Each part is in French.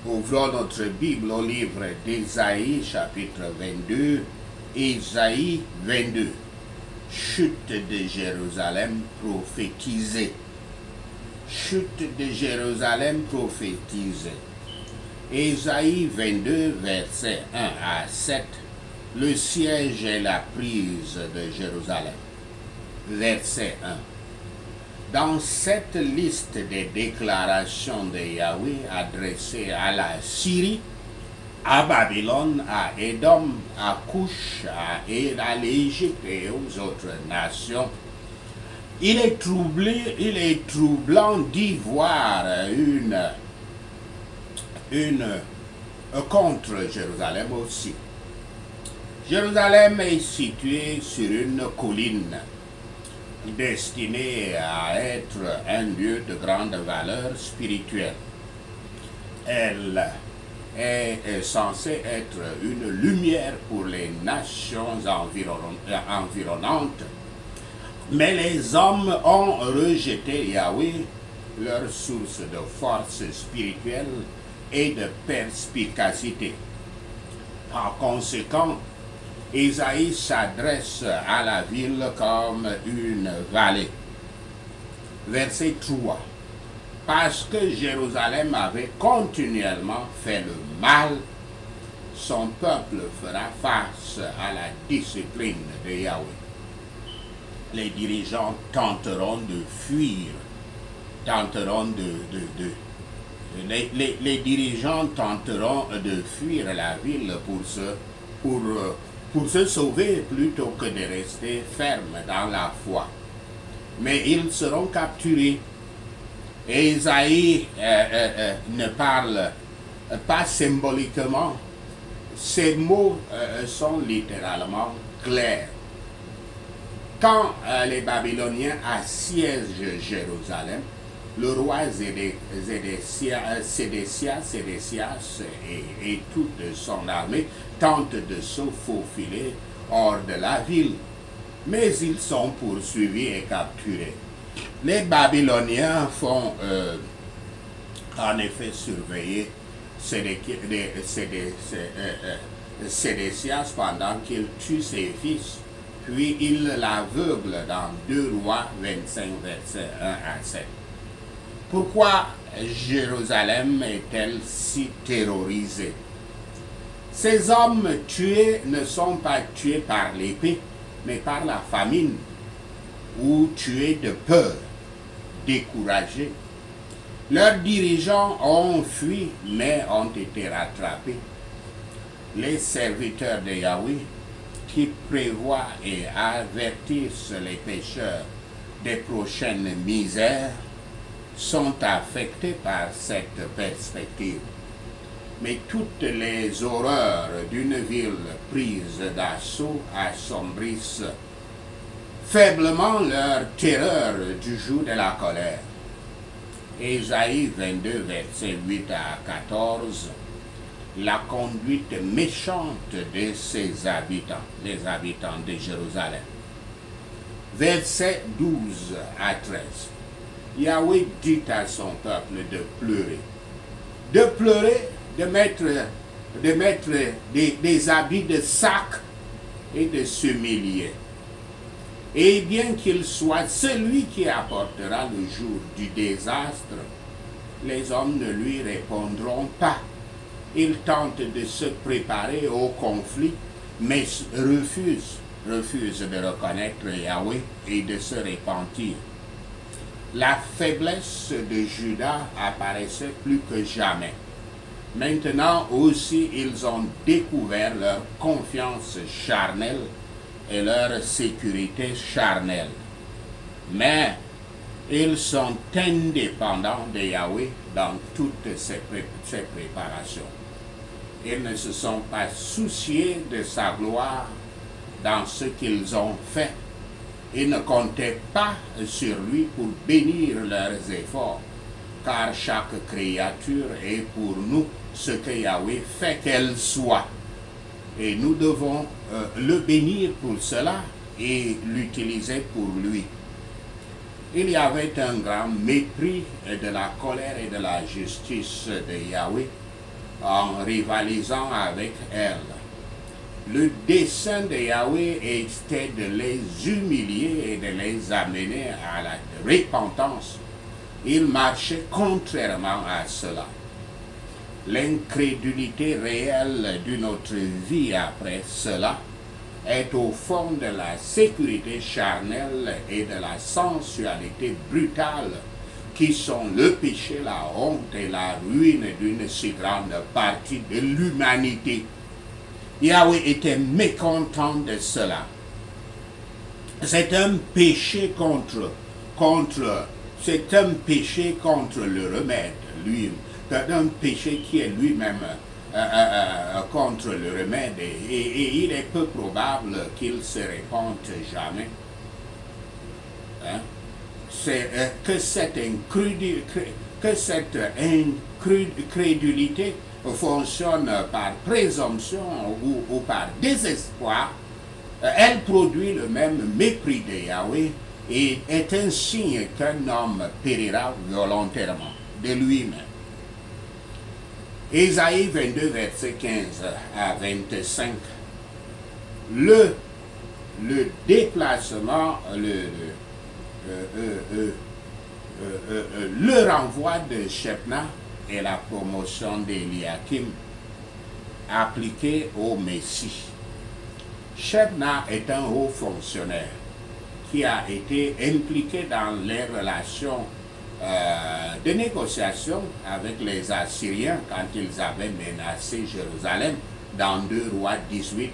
Ouvrons notre Bible au livre d'Ésaïe, chapitre 22, Ésaïe 22. Chute de Jérusalem prophétisée. Chute de Jérusalem prophétisée. Ésaïe 22, versets 1 à 7. Le siège et la prise de Jérusalem. Verset 1. Dans cette liste des déclarations de Yahweh adressées à la Syrie, à Babylone, à Édom, à Couche, à l'Égypte et aux autres nations, il est troublant d'y voir une contre Jérusalem aussi. Jérusalem est située sur une colline destinée à être un lieu de grande valeur spirituelle. Elle est censée être une lumière pour les nations environnantes. Mais les hommes ont rejeté Yahweh, leur source de force spirituelle et de perspicacité. Par conséquent, Ésaïe s'adresse à la ville comme une vallée. Verset 3. Parce que Jérusalem avait continuellement fait le mal, son peuple fera face à la discipline de Yahweh. Les dirigeants tenteront de fuir, les dirigeants tenteront de fuir la ville pour se sauver plutôt que de rester fermes dans la foi. Mais ils seront capturés. Ésaïe ne parle pas symboliquement. Ces mots sont littéralement clairs. Quand les Babyloniens assiègent Jérusalem, le roi Sédécias et toute son armée tentent de se faufiler hors de la ville, mais ils sont poursuivis et capturés. Les Babyloniens font en effet surveiller Sédécias pendant qu'il tue ses fils, puis il l'aveugle dans 2 Rois 25, versets 1 à 7. Pourquoi Jérusalem est-elle si terrorisée? Ces hommes tués ne sont pas tués par l'épée, mais par la famine, ou tués de peur, découragés. Leurs dirigeants ont fui, mais ont été rattrapés. Les serviteurs de Yahweh, qui prévoient et avertissent les pécheurs des prochaines misères, sont affectés par cette perspective. Mais toutes les horreurs d'une ville prise d'assaut assombrissent faiblement leur terreur du jour de la colère. Ésaïe 22, versets 8 à 14, la conduite méchante de ses habitants, les habitants de Jérusalem. Versets 12 à 13. Yahweh dit à son peuple de pleurer, de mettre des habits de sac et de s'humilier. Et bien qu'il soit celui qui apportera le jour du désastre, les hommes ne lui répondront pas. Ils tentent de se préparer au conflit, mais refusent de reconnaître Yahweh et de se repentir. La faiblesse de Juda apparaissait plus que jamais. Maintenant aussi, ils ont découvert leur confiance charnelle et leur sécurité charnelle. Mais ils sont indépendants de Yahweh dans toutes ces préparations. Ils ne se sont pas souciés de sa gloire dans ce qu'ils ont fait. Ils ne comptaient pas sur lui pour bénir leurs efforts, car chaque créature est pour nous ce que Yahweh fait qu'elle soit. Et nous devons le bénir pour cela et l'utiliser pour lui. Il y avait un grand mépris de la colère et de la justice de Yahweh en rivalisant avec elle. Le dessein de Yahweh était de les humilier et de les amener à la repentance. Il marchait contrairement à cela. L'incrédulité réelle de notre vie après cela est au fond de la sécurité charnelle et de la sensualité brutale qui sont le péché, la honte et la ruine d'une si grande partie de l'humanité. Yahweh était mécontent de cela. C'est un péché contre le remède, lui. C'est un péché qui est lui-même contre le remède et il est peu probable qu'il se répande jamais. Hein? C'est que cette incrédulité fonctionne par présomption ou par désespoir, elle produit le même mépris de Yahweh et est un signe qu'un homme périra volontairement de lui-même. Ésaïe 22, verset 15 à 25. Le déplacement, le renvoi de Shebna et la promotion d'Eliakim appliquée au Messie. Shebna est un haut fonctionnaire qui a été impliqué dans les relations de négociation avec les Assyriens quand ils avaient menacé Jérusalem dans 2 Rois 18,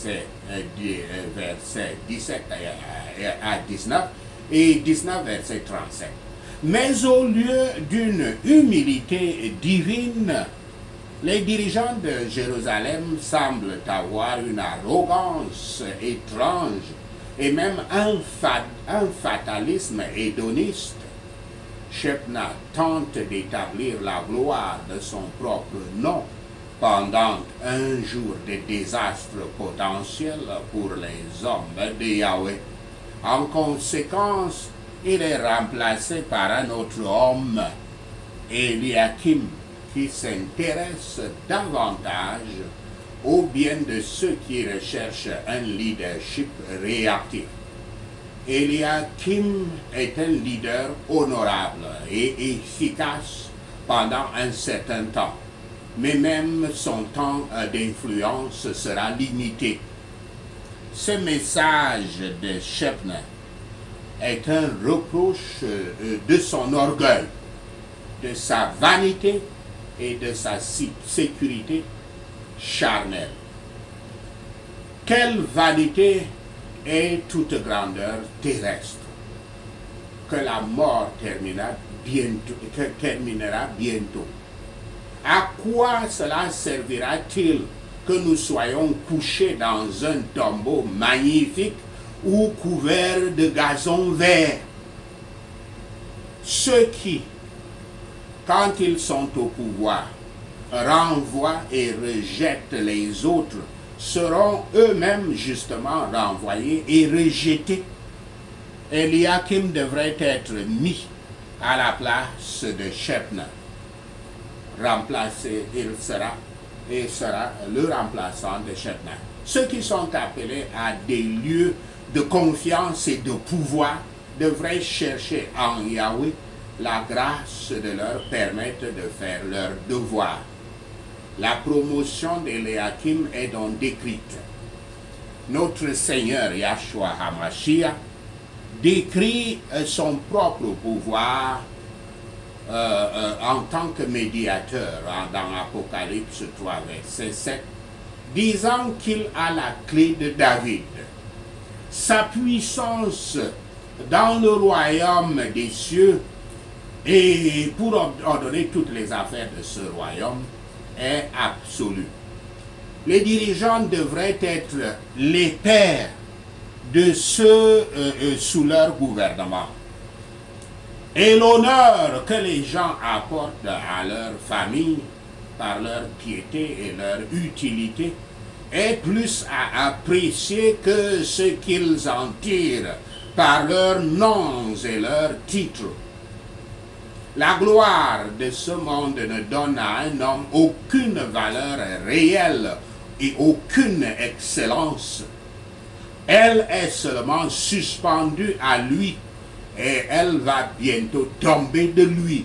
verset 17 à 19 et 19, verset 37. Mais au lieu d'une humilité divine, les dirigeants de Jérusalem semblent avoir une arrogance étrange et même un fatalisme hédoniste. Shebna tente d'établir la gloire de son propre nom pendant un jour de désastre potentiel pour les hommes de Yahweh. En conséquence, il est remplacé par un autre homme, Eliakim, qui s'intéresse davantage au bien de ceux qui recherchent un leadership réactif. Eliakim est un leader honorable et efficace pendant un certain temps, mais même son temps d'influence sera limité. Ce message de Shebna est un reproche de son orgueil, de sa vanité et de sa sécurité charnelle. Quelle vanité et toute grandeur terrestre que la mort terminera bientôt. À quoi cela servira-t-il que nous soyons couchés dans un tombeau magnifique ou couvert de gazon vert? Ceux qui, quand ils sont au pouvoir, renvoient et rejettent les autres, seront eux-mêmes justement renvoyés et rejetés. Eliakim devrait être mis à la place de Shebna. Remplacé, il sera le remplaçant de Shebna. Ceux qui sont appelés à des lieux de confiance et de pouvoir devraient chercher en Yahweh la grâce de leur permettre de faire leur devoir. La promotion d'Eliakim est donc décrite. Notre Seigneur Yahshua HaMashiach décrit son propre pouvoir en tant que médiateur dans Apocalypse 3, verset 7, disant qu'il a la clé de David. Sa puissance dans le royaume des cieux et pour ordonner toutes les affaires de ce royaume est absolue. Les dirigeants devraient être les pères de ceux sous leur gouvernement. Et l'honneur que les gens apportent à leur famille par leur piété et leur utilité est plus à apprécier que ce qu'ils en tirent par leurs noms et leurs titres. La gloire de ce monde ne donne à un homme aucune valeur réelle et aucune excellence. Elle est seulement suspendue à lui et elle va bientôt tomber de lui.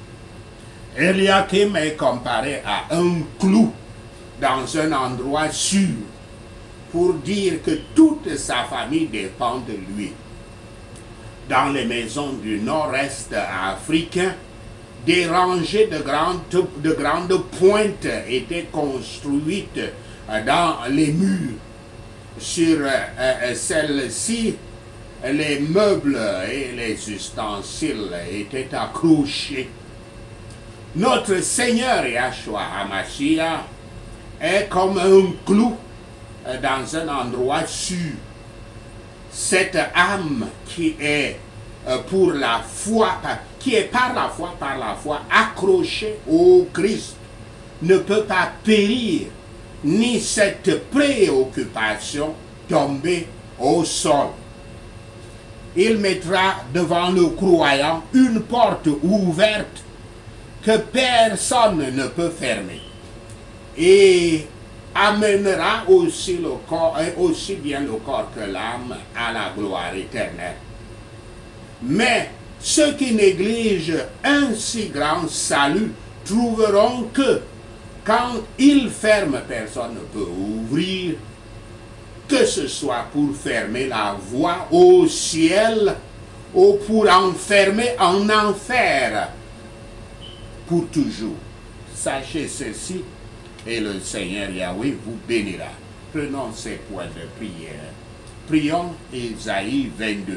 Eliakim est comparé à un clou dans un endroit sûr pour dire que toute sa famille dépend de lui. Dans les maisons du nord-est africain, des rangées de grandes pointes étaient construites dans les murs. Sur celles-ci, les meubles et les ustensiles étaient accrochés. Notre Seigneur Yahshua HaMashiach est comme un clou dans un endroit sûr. Cette âme qui est pour la foi, qui est par la foi accrochée au Christ, ne peut pas périr, ni cette préoccupation tomber au sol. Il mettra devant le croyant une porte ouverte que personne ne peut fermer, et amènera aussi le corps, et aussi bien le corps que l'âme, à la gloire éternelle. Mais ceux qui négligent un si grand salut trouveront que quand ils ferment, personne ne peut ouvrir, que ce soit pour fermer la voie au ciel ou pour enfermer en enfer pour toujours. Sachez ceci, et le Seigneur Yahweh vous bénira. Prenons ces points de prière. Prions Ésaïe 22.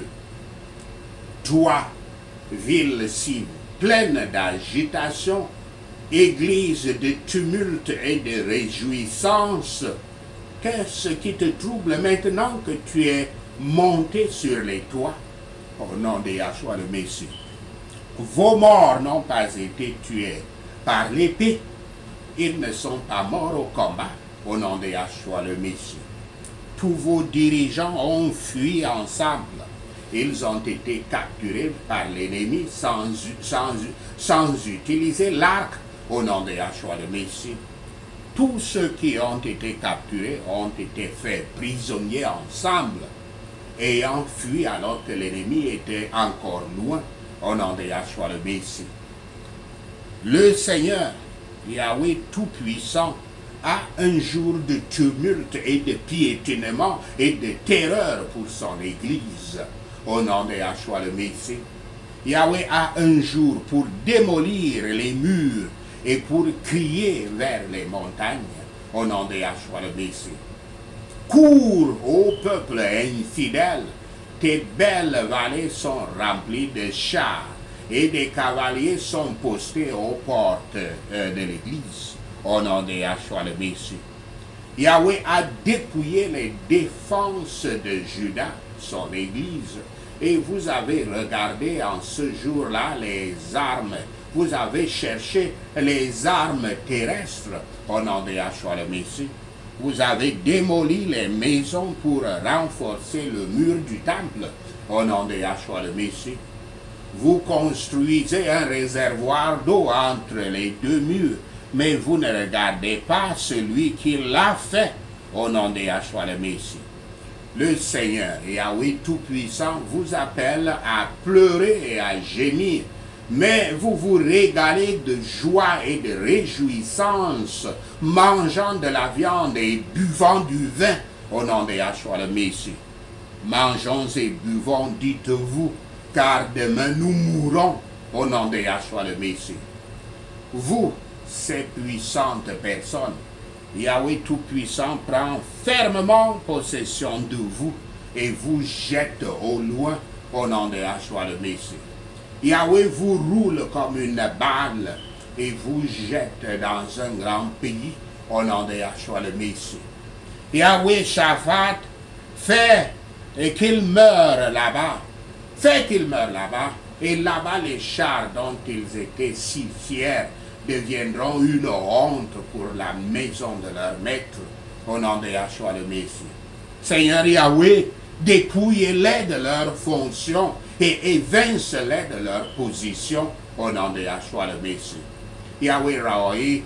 Toi, ville si pleine d'agitation, église de tumulte et de réjouissance, qu'est-ce qui te trouble maintenant que tu es monté sur les toits? Au nom de Yahshua le Messie. Vos morts n'ont pas été tués par l'épée. Ils ne sont pas morts au combat, au nom de Yahshua le Messie. Tous vos dirigeants ont fui ensemble. Ils ont été capturés par l'ennemi sans utiliser l'arc, au nom de Yahshua le Messie. Tous ceux qui ont été capturés ont été faits prisonniers ensemble, ayant fui alors que l'ennemi était encore loin, au nom de Yahshua le Messie. Le Seigneur, Yahweh Tout-Puissant, a un jour de tumulte et de piétinement et de terreur pour son Église, au nom de Yahshua le Messie. Yahweh a un jour pour démolir les murs et pour crier vers les montagnes, au nom de Yahshua le Messie. Cours, ô peuple infidèle, tes belles vallées sont remplies de chars, et des cavaliers sont postés aux portes de l'église, au nom de Yahshua le Messie. Yahweh a dépouillé les défenses de Juda, son église, et vous avez regardé en ce jour-là les armes, vous avez cherché les armes terrestres, au nom de Yahshua le Messie. Vous avez démoli les maisons pour renforcer le mur du temple, au nom de Yahshua le Messie. Vous construisez un réservoir d'eau entre les deux murs, mais vous ne regardez pas celui qui l'a fait, au nom de Yahshua le Messie. Le Seigneur, Yahweh Tout-Puissant, vous appelle à pleurer et à gémir, mais vous vous régalez de joie et de réjouissance, mangeant de la viande et buvant du vin, au nom de Yahshua le Messie. Mangeons et buvons, dites-vous, car demain nous mourrons, au nom de Yahshua le Messie. Vous, ces puissantes personnes, Yahweh Tout-Puissant prend fermement possession de vous et vous jette au loin, au nom de Yahshua le Messie. Yahweh vous roule comme une balle et vous jette dans un grand pays, au nom de Yahshua le Messie. Yahweh Shaphat fait qu'il meure là-bas. Fait qu'il meure là-bas, et là-bas les chars dont ils étaient si fiers deviendront une honte pour la maison de leur maître, au nom de Yahshua le Messie. Seigneur Yahweh, dépouillez-les de leurs fonctions et évince-les de leur position, au nom de Yahshua le Messie. Yahweh Raoi,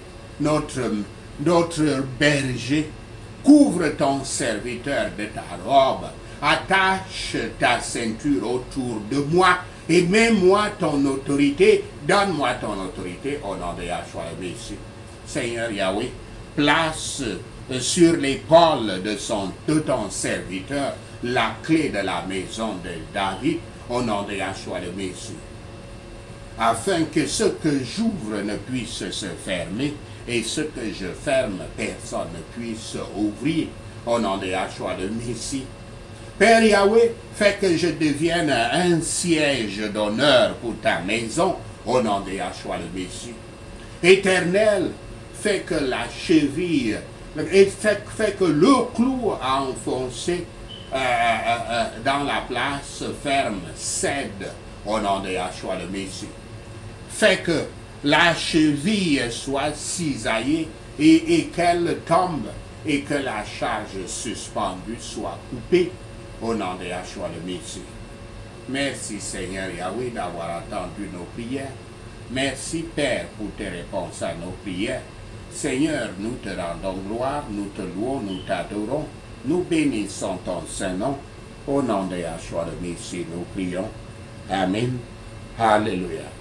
notre berger, couvre ton serviteur de ta robe, attache ta ceinture autour de moi et mets-moi ton autorité, donne-moi ton autorité au nom de Yahshua le Messie. Seigneur Yahweh, place sur l'épaule de ton serviteur la clé de la maison de David au nom de Yahshua le Messie, afin que ce que j'ouvre ne puisse se fermer et ce que je ferme, personne ne puisse ouvrir au nom de Yahshua le Messie. Père Yahweh, fais que je devienne un siège d'honneur pour ta maison au nom de Yahshua le Messie. Éternel, fais que la cheville, fait que le clou à enfoncer dans la place ferme cède au nom de Yahshua le Messie. Fais que la cheville soit cisaillée et qu'elle tombe et que la charge suspendue soit coupée au nom de Yahshua le Messie. Merci Seigneur Yahweh d'avoir entendu nos prières. Merci Père pour tes réponses à nos prières. Seigneur, nous te rendons gloire, nous te louons, nous t'adorons. Nous bénissons ton Saint-Nom. Au nom de Yahshua le Messie, nous prions. Amen. Alléluia.